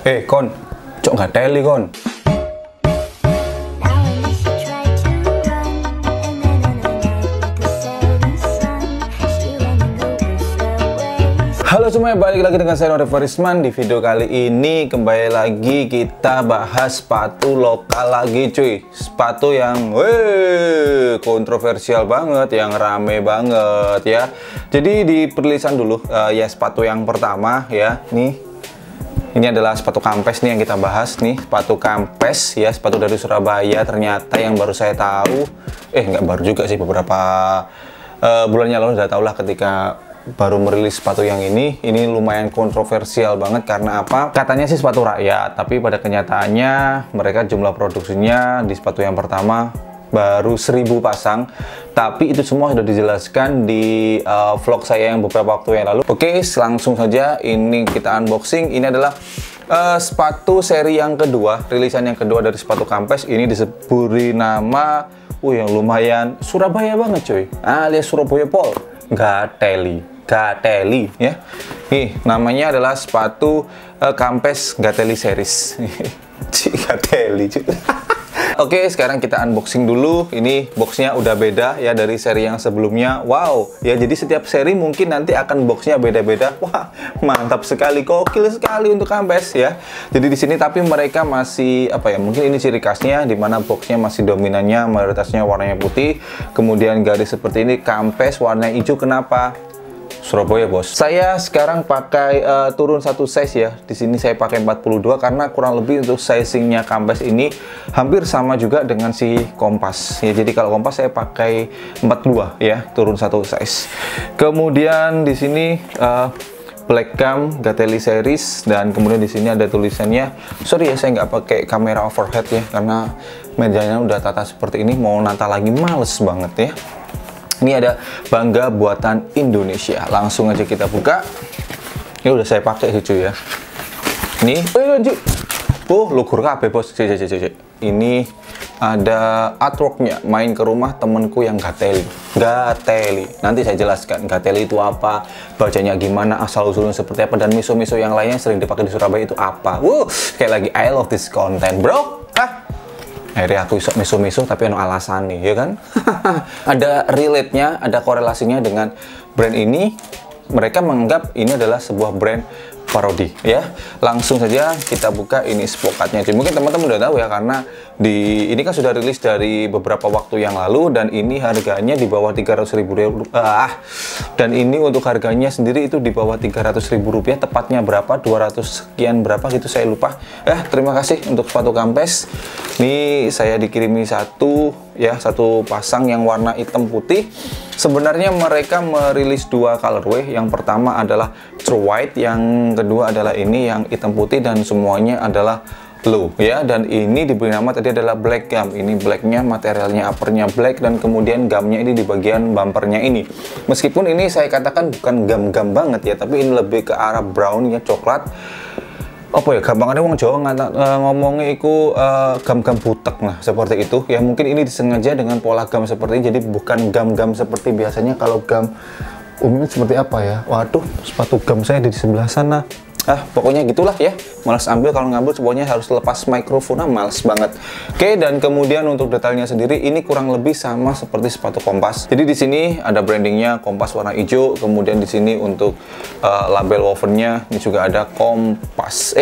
Kon, cok nggak teli kon. Halo semuanya, balik lagi dengan saya Nore Farisman. Di video kali ini kembali lagi kita bahas sepatu lokal lagi cuy. Sepatu yang kontroversial banget, yang rame banget ya. Jadi di perilisan dulu ya sepatu yang pertama ya. Ini adalah sepatu Campes nih yang kita bahas nih. Sepatu Campes ya, sepatu dari Surabaya ternyata yang baru saya tahu. Nggak baru juga sih, beberapa bulannya lalu udah tau lah ketika baru merilis sepatu yang ini lumayan kontroversial banget. Karena apa? Katanya sih sepatu rakyat, tapi pada kenyataannya mereka jumlah produksinya di sepatu yang pertama baru 1000 pasang. Tapi itu semua sudah dijelaskan di vlog saya yang beberapa waktu yang lalu. Oke, langsung saja ini kita unboxing. Ini adalah sepatu seri yang kedua, rilisan yang kedua dari sepatu Campes. Ini disebut nama yang lumayan Surabaya banget cuy, alias Surabaya Pol. Gateli ya. Namanya adalah sepatu Campes Gateli series. Gateli. Oke, sekarang kita unboxing dulu. Ini boxnya udah beda ya dari seri yang sebelumnya. Wow, ya jadi setiap seri mungkin nanti akan boxnya beda-beda. Wah, mantap sekali, gokil sekali untuk Campes ya. Jadi di sini tapi mereka masih apa ya? Mungkin ini ciri khasnya di mana boxnya masih dominannya mayoritasnya warnanya putih. Kemudian garis seperti ini Campes warna hijau. Kenapa? Surabaya bos. Saya sekarang pakai turun satu size ya. Di sini saya pakai 42 karena kurang lebih untuk sizingnya Campes ini hampir sama juga dengan si Kompas. Ya jadi kalau Kompas saya pakai 42 ya, turun satu size. Kemudian di sini Black Gum Gateli series, dan kemudian di sini ada tulisannya. Sorry ya, saya nggak pakai kamera overhead ya karena mejanya udah tata seperti ini. Mau nata lagi males banget ya. Ini ada Bangga Buatan Indonesia. Langsung aja kita buka. Ini udah saya pakai cuy ya. Ini, lugur kabeh bos. Ini ada artworknya. Main ke rumah temenku yang Gateli. Nanti saya jelaskan Gateli itu apa, bacanya gimana, asal usulnya seperti apa, dan miso-miso yang lainnya sering dipakai di Surabaya itu apa. Sekali lagi I love this content, bro. Akhirnya aku isok miso-miso tapi ada alasan nih ya kan. Ada relate-nya, ada korelasinya dengan brand ini. Mereka menganggap ini adalah sebuah brand parodi ya. Langsung saja kita buka ini spokatnya. Mungkin teman-teman udah tahu ya karena ini kan sudah rilis dari beberapa waktu yang lalu, dan ini harganya di bawah 300.000 rupiah. Dan ini untuk harganya sendiri itu di bawah 300.000 rupiah, tepatnya berapa? 200 sekian berapa gitu saya lupa. Terima kasih untuk sepatu Campes. Ini saya dikirimi satu pasang yang warna hitam putih. Sebenarnya mereka merilis dua colorway. Yang pertama adalah True White, yang kedua adalah ini yang hitam putih, dan semuanya adalah low ya. Dan ini diberi nama tadi adalah Black Gum. Ini blacknya, materialnya uppernya black, dan kemudian gumnya ini di bagian bumpernya ini. Meskipun ini saya katakan bukan gum-gum banget ya, tapi ini lebih ke arah brown ya, coklat. Apa ya, gampangannya wong Jawa ngomongnya itu gam-gam butek, nah seperti itu ya. Mungkin ini disengaja dengan pola gam seperti ini, jadi bukan gam-gam seperti biasanya. Kalau gam umumnya seperti apa ya? Waduh, sepatu gam saya ada di sebelah sana. Pokoknya gitulah ya. Malas ambil, kalau ngambil semuanya harus lepas mikrofon, males banget. Oke, dan kemudian untuk detailnya sendiri ini kurang lebih sama seperti sepatu Kompas. Jadi di sini ada brandingnya Kompas warna hijau, kemudian di sini untuk label wovennya ini juga ada Kompas.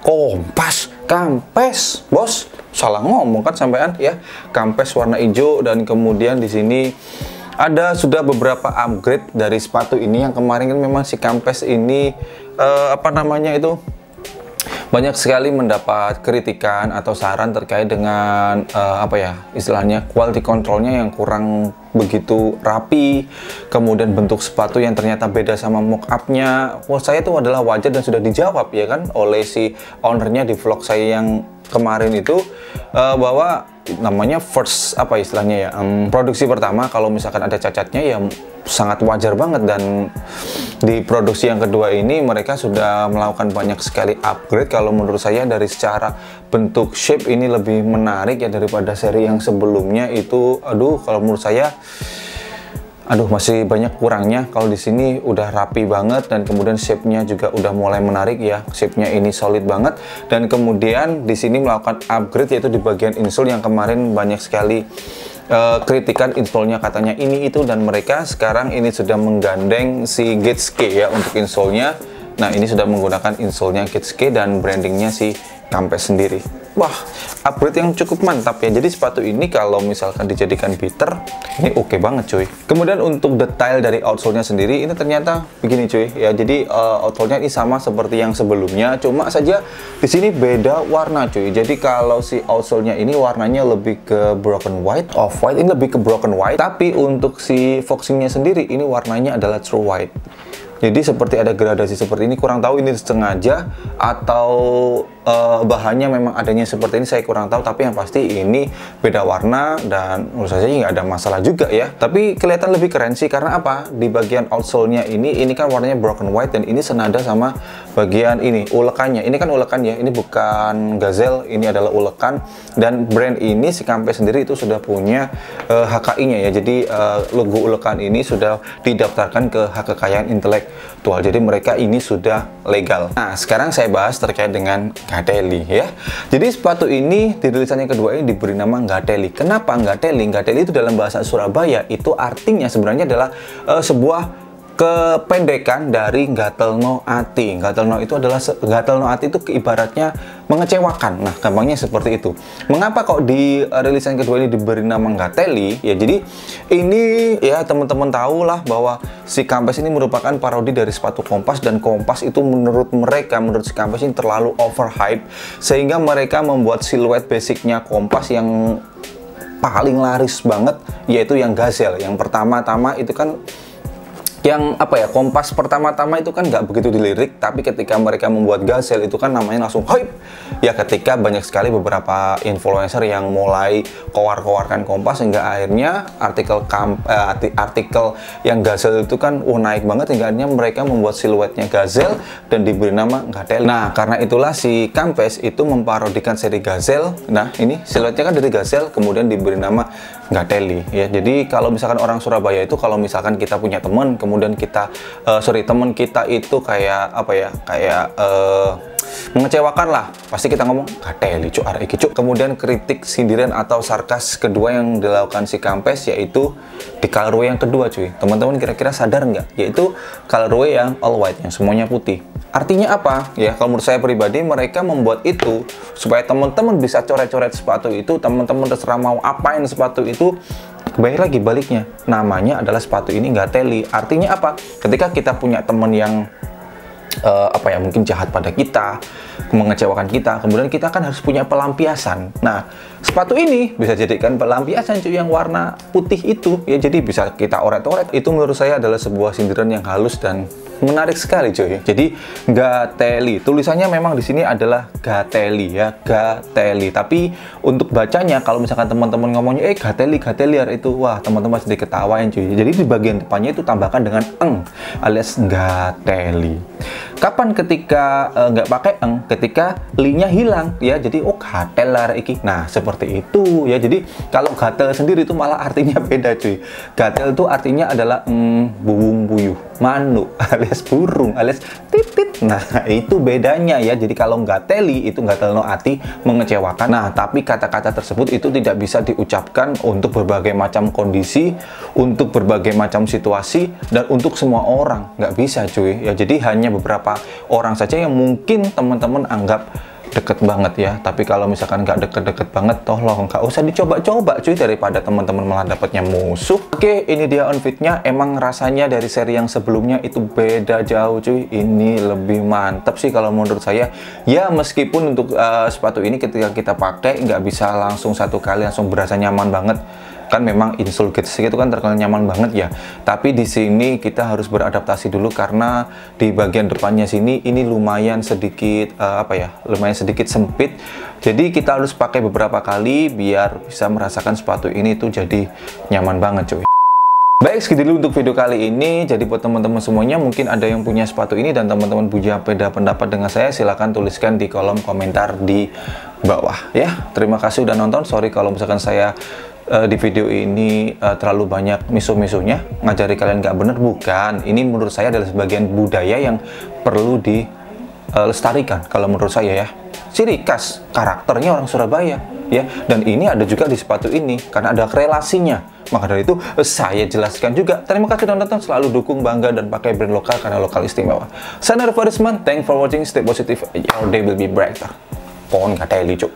Campes, bos. Salah ngomong kan sampean ya. Campes warna hijau, dan kemudian di sini ada sudah beberapa upgrade dari sepatu ini. Yang kemarin kan memang si Campes ini banyak sekali mendapat kritikan atau saran terkait dengan istilahnya quality controlnya yang kurang begitu rapi, kemudian bentuk sepatu yang ternyata beda sama mock-up-nya. Saya itu adalah wajar dan sudah dijawab ya kan oleh si ownernya di vlog saya yang kemarin itu, bahwa namanya first produksi pertama, kalau misalkan ada cacatnya ya sangat wajar banget. Dan di produksi yang kedua ini mereka sudah melakukan banyak sekali upgrade. Kalau menurut saya dari secara bentuk shape ini lebih menarik ya daripada seri yang sebelumnya itu. Kalau menurut saya aduh masih banyak kurangnya. Kalau di sini udah rapi banget dan kemudian shape-nya juga udah mulai menarik ya. Shape-nya ini solid banget dan kemudian di sini melakukan upgrade yaitu di bagian insole yang kemarin banyak sekali kritikan insole-nya katanya ini itu, dan mereka sekarang ini sudah menggandeng si Gateske ya untuk insole-nya. Nah, ini sudah menggunakan insole-nya Gateske dan brandingnya si Campes sendiri. Wah, upgrade yang cukup mantap ya. Jadi sepatu ini kalau misalkan dijadikan beater, ini oke banget cuy. Kemudian untuk detail dari outsole-nya sendiri, ini ternyata begini cuy ya. Jadi outsole-nya ini sama seperti yang sebelumnya, cuma saja di sini beda warna cuy. Jadi kalau si outsole-nya ini warnanya lebih ke broken white, off white, ini lebih ke broken white. Tapi untuk si foxing-nya sendiri, ini warnanya adalah true white. Jadi seperti ada gradasi seperti ini, kurang tahu ini sengaja atau bahannya memang adanya seperti ini, saya kurang tahu. Tapi yang pasti ini beda warna dan menurut saya nggak ada masalah juga ya. Tapi kelihatan lebih keren sih karena apa? Di bagian outsole-nya ini kan warnanya broken white dan ini senada sama bagian ini ulekannya. Ini kan ulekan ya, ini bukan gazelle, ini adalah ulekan. Dan brand ini si Campes sendiri itu sudah punya HKI-nya ya. Jadi logo ulekan ini sudah didaftarkan ke hak kekayaan intelektual. Jadi mereka ini sudah legal. Nah, sekarang saya bahas terkait dengan Gateli ya. Jadi sepatu ini di rilisannya kedua ini diberi nama Gateli. Kenapa Gateli? Gateli itu dalam bahasa Surabaya itu artinya sebenarnya adalah sebuah kependekan dari Gatelno Ati. Gatelno itu adalah Gatelno Ati itu ibaratnya mengecewakan. Nah, gampangnya seperti itu. Mengapa kok di rilisan kedua ini diberi nama Gateli? Ya, jadi ini ya teman-teman tahu lah bahwa si Campes ini merupakan parodi dari sepatu Kompas, dan Kompas itu menurut si Campes ini terlalu overhype sehingga mereka membuat siluet basicnya Kompas yang paling laris banget, yaitu yang gazelle. Yang pertama-tama itu kan yang apa ya, Kompas pertama-tama itu kan nggak begitu dilirik, tapi ketika mereka membuat gazelle itu kan namanya langsung hype ya, ketika banyak sekali beberapa influencer yang mulai kowar-kowarkan Kompas hingga akhirnya artikel yang gazelle itu kan naik banget hingga akhirnya mereka membuat siluetnya gazelle dan diberi nama Gateli. Nah, karena itulah si Campes itu memparodikan seri gazelle. Nah, ini siluetnya kan dari gazelle kemudian diberi nama Gateli ya. Jadi kalau misalkan orang Surabaya itu kalau misalkan kita punya teman kemudian kita teman kita itu kayak apa ya, kayak mengecewakan lah, pasti kita ngomong Gateli cuk, arek iki cuk. Kemudian kritik, sindiran atau sarkas kedua yang dilakukan si Campes yaitu di colorway yang kedua cuy. Teman-teman kira-kira sadar nggak? Yaitu colorway yang all white, yang semuanya putih. Artinya apa? Ya, kalau menurut saya pribadi mereka membuat itu supaya teman-teman bisa coret-coret sepatu itu, teman-teman terserah mau apain sepatu itu. Baik lagi baliknya, namanya adalah sepatu ini Gateli. Artinya apa? Ketika kita punya teman yang apa ya, mungkin jahat pada kita, mengecewakan kita, kemudian kita kan harus punya pelampiasan. Nah, sepatu ini bisa jadikan pelampiasan cuy, yang warna putih itu ya, jadi bisa kita oret-oret. Itu menurut saya adalah sebuah sindiran yang halus dan menarik sekali cuy. Jadi Gateli, tulisannya memang di sini adalah Gateli ya, Gateli. Tapi untuk bacanya kalau misalkan teman-teman ngomongnya Gateli itu, wah teman-teman sedikit ketawain cuy. Jadi di bagian depannya itu tambahkan dengan eng alias Gateli. Kapan ketika nggak pakai eng? Ketika li-nya hilang ya, jadi gatel lah iki. Nah, seperti itu ya. Jadi kalau gatel sendiri itu malah artinya beda cuy. Gatel itu artinya adalah buwung buyuh, manuk alias burung alias titit. Nah, itu bedanya ya. Jadi kalau Gateli itu Gatelno Ati, mengecewakan. Nah, tapi kata-kata tersebut itu tidak bisa diucapkan untuk berbagai macam kondisi, untuk berbagai macam situasi, dan untuk semua orang. Nggak bisa cuy ya. Jadi hanya beberapa orang saja yang mungkin teman-teman anggap deket banget ya. Tapi kalau misalkan nggak deket-deket banget, tolong nggak usah dicoba-coba cuy, daripada teman-teman malah dapatnya musuh. Oke, ini dia outfitnya. Emang rasanya dari seri yang sebelumnya itu beda jauh cuy. Ini lebih mantap sih kalau menurut saya ya. Meskipun untuk sepatu ini ketika kita pakai nggak bisa langsung satu kali langsung berasa nyaman banget. Kan memang insole Gateske itu kan terkenal nyaman banget ya. Tapi di sini kita harus beradaptasi dulu karena di bagian depannya sini ini lumayan sedikit lumayan sedikit sempit. Jadi kita harus pakai beberapa kali biar bisa merasakan sepatu ini tuh jadi nyaman banget cuy. Baik, segitu dulu untuk video kali ini. Jadi buat teman-teman semuanya, mungkin ada yang punya sepatu ini dan teman-teman punya beda pendapat dengan saya, silahkan tuliskan di kolom komentar di bawah ya. Terima kasih udah nonton. Sorry kalau misalkan saya di video ini terlalu banyak miso-misonya, ngajari kalian nggak bener. Bukan, ini menurut saya adalah sebagian budaya yang perlu dilestarikan kalau menurut saya ya. Ciri khas karakternya orang Surabaya ya, dan ini ada juga di sepatu ini karena ada relasinya. Maka dari itu saya jelaskan juga. Terima kasih sudah nonton, selalu dukung, bangga dan pakai brand lokal karena lokal istimewa. Saya Nervarisman, thanks for watching, stay positive, your day will be brighter. Pohon kata Eli, cuk.